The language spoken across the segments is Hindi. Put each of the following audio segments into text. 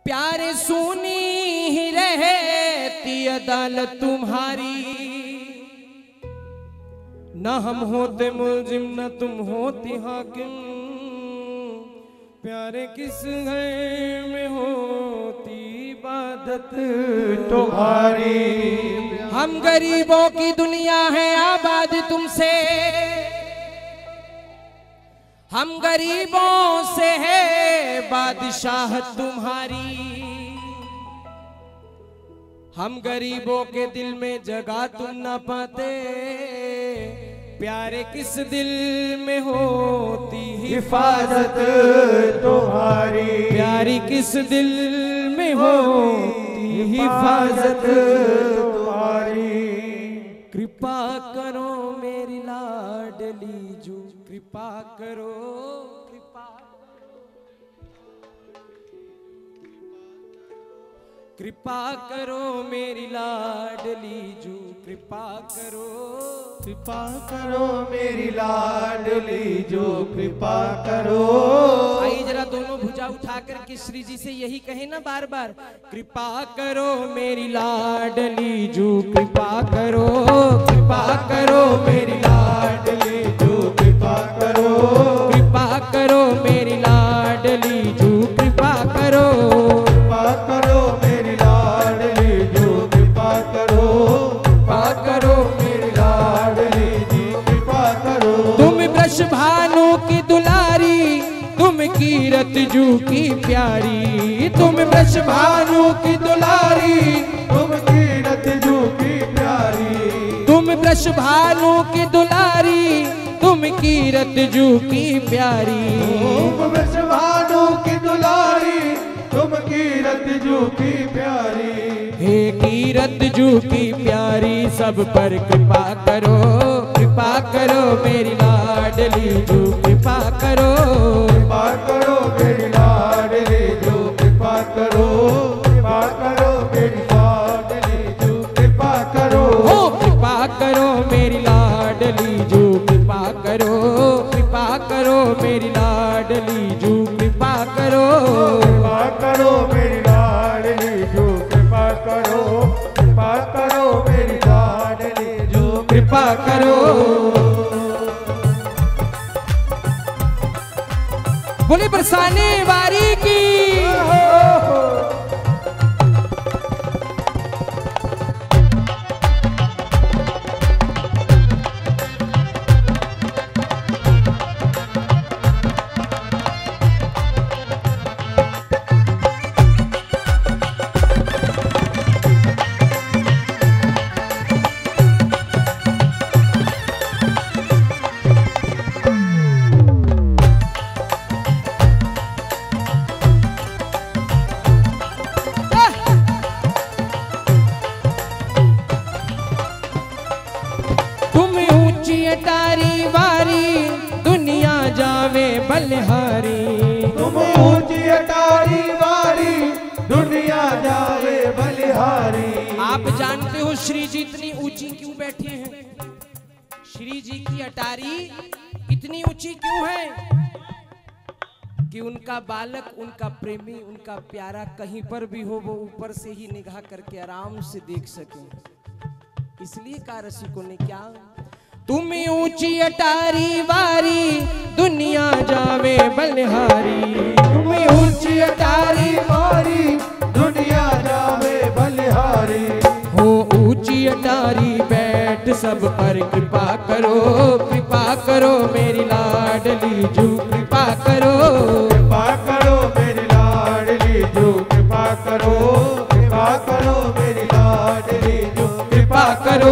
प्यारे सुनी ही रहती अदालत तुम्हारी, न हम होते मुलजिम न तुम होती हाकिम, प्यारे किस घर में होती इबादत तुम्हारी। हम गरीबों की दुनिया है आबाद तुमसे, हम गरीबों से है बादशाह तुम्हारी, हम गरीबों के दिल में जगह तुम ना पाते, प्यारे किस दिल में होती हिफाजत तुम्हारी, प्यारी किस दिल में होती हिफाजत तुम्हारी। कृपा करो मेरी लाडली जू, कृपा करो, कृपा करो मेरी लाडली जू, कृपा करो, कृपा करो मेरी लाडली जो, कृपा करो। आई जरा दोनों भुजा उठाकर के श्री जी से यही कहे ना बार बार, कृपा करो मेरी लाडली जू, कृपा करो, कृपा करो मेरी लाडली जू, कृपा करो, कृपा करो मेरी लाडली जू, कृपा करो, कृपा करो मेरी लाडली जो, कृपा करो, कृपा करो मेरी लाडली जी, कृपा करो। तुम वृष भानु की दुलारी, तुम कीरत जू की प्यारी, तुम वृष भानु की दुलारी, तुम कीरत जू की प्यारी, तुम वृष भानु की दुलारी, तुम कीरत जू की प्यारी, तुम वृष भानु की दुलारी, तुम कीरत जू की प्यारी। हे कीरत जू की प्यारी, सब पर कृपा करो, कृपा करो मेरी लाडली जू, कृपा करो, कृपा करो मेरी लाडली जो, कृपा करो, कृपा करो मेरी लाडली जो, कृपा करो। हो कृपा करो मेरी लाडली जू, कृपा करो, कृपा करो मेरी लाडली जू, कृपा करो, कृपा करो मेरी लाडली जो, कृपा करो, कृपा करो मेरी लाडली जो, कृपा करो। बोले बरसाने वारी की, अटारी वारी दुनिया जावे बलिहारी, तुम ऊंची अटारी वारी दुनिया जावे बलिहारी। आप जानते हो श्री जी इतनी ऊंची क्यों बैठे हैं? श्री जी की अटारी इतनी ऊंची क्यों है कि उनका बालक, उनका प्रेमी, उनका प्यारा कहीं पर भी हो वो ऊपर से ही निगाह करके आराम से देख सके। इसलिए कहा रसिकों ने क्या, तुम ऊंची अटारी वारी दुनिया जावे बलिहारी, तुम ऊंची अटारी वारी दुनिया जावे बलिहारी। हो ऊंची अटारी बैठ सब पर कृपा करो, कृपा करो मेरी लाडली जू, कृपा करो, कृपा करो मेरी लाडली जू, कृपा करो, कृपा करो मेरी लाडली जू, कृपा करो।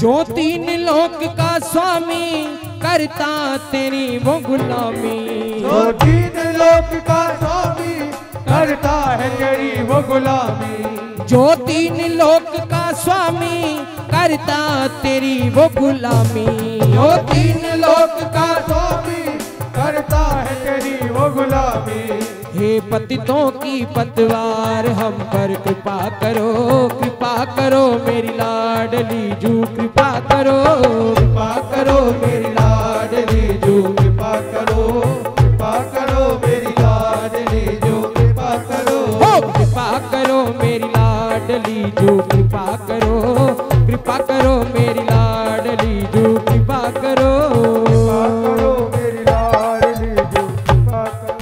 जो तीन लोक का स्वामी करता तेरी वो गुलामी। जो तीन लोक का स्वामी करता है तेरी वो गुलामी। जो तीन लोक का स्वामी करता तेरी वो गुलामी। जो तीन लोक का स्वामी करता है तेरी वो गुलामी। हे पतितों की पतवार हम पर कृपा करो मेरी लाडली जू कृपा करो मेरी लाडली जू कृपा करो मेरी लाडली जू कृपा करो मेरी लाडली जू कृपा करो मेरी लाडली जू कृपा करो मेरी लाडली जू कृपा करो।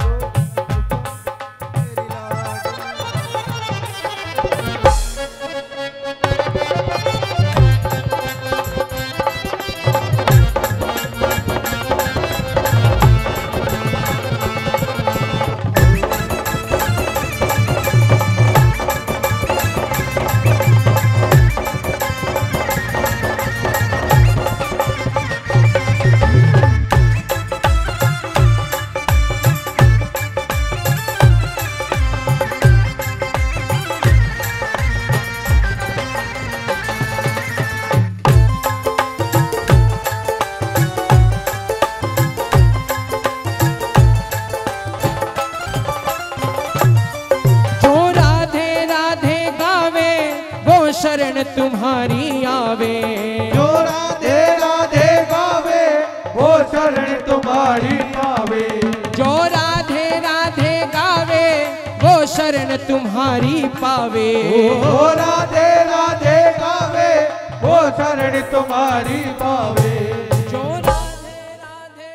शरण तुम्हारी आवे। जो राधे राधे गावे वो शरण तुम्हारी पावे। जो राधे राधे गावे वो शरण तुम्हारी पावे। जो राधे राधे गावे वो शरण तुम्हारी पावे। जो राधे राधे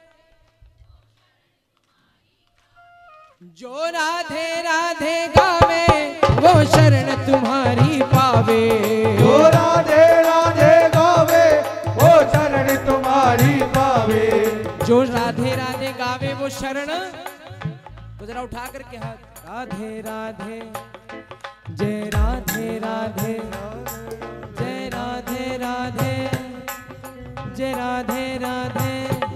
जो राधे राधे गावे वो शरण तुम्हारी पावे। जो राधे राधे गावे वो शरण तुम्हारी पावे। जो राधे राधे गावे वो शरण, तो जरा उठा करके हाथ। राधे राधे जय राधे राधे जय राधे राधे जय राधे राधे।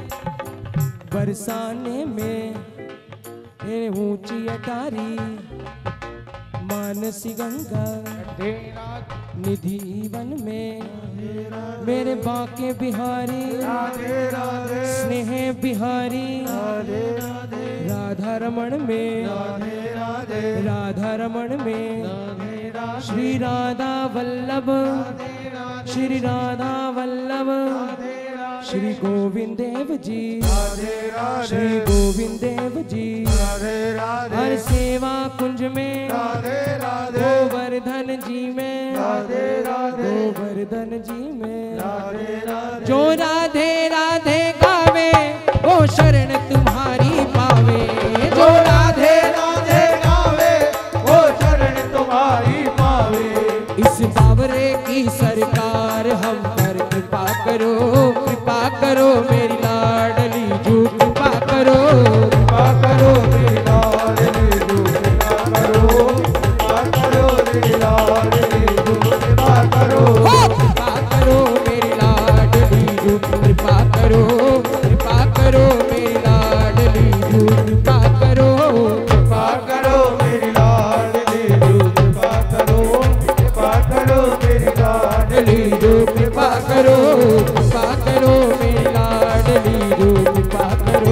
बरसाने में तेरे ऊंची अटारी मानसी गंगा निधि वन में मेरे बाके बिहारी स्नेह बिहारी राधा रमण में श्री राधा वल्लभ श्री राधा वल्लभ श्री गोविंद देव जी श्री गोविंद देव जी हर सेवा कुंज में गोवर्धन जी में गोवर्धन जी में जो राधे राधे गावे वो शरण तुम्हारी पावे। जो राधे राधे गावे वो शरण तुम्हारी पावे। इस बावरे की सरकार हम पर कृपा करो मेरी लाडली जू कृपा करो मेरी लाडली जू कृपा करो मेरी लाडली जू कृपा करो मेरी लाडली जू कृपा करो मेरी लाडली जू कृपा करो मेरी लाडली जू कृपा करो मेरी लाडली जू कृपा करो मेरी लाडली जू कृपा करो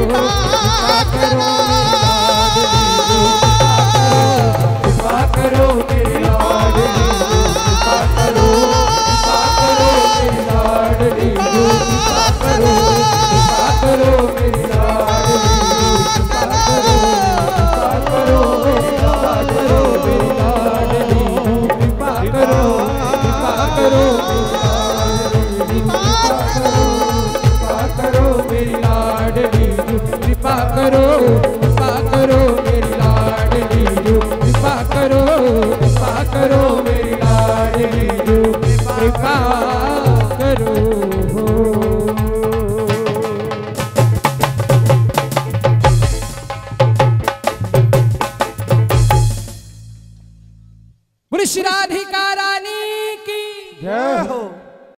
मेरी लाडली जू कृपा करो मेरी लाडली जू कृपा करो मेरी लाडली जू कृपा करो मेरी लाडली जू कृपा करो। श्री राधिका रानी की जय हो।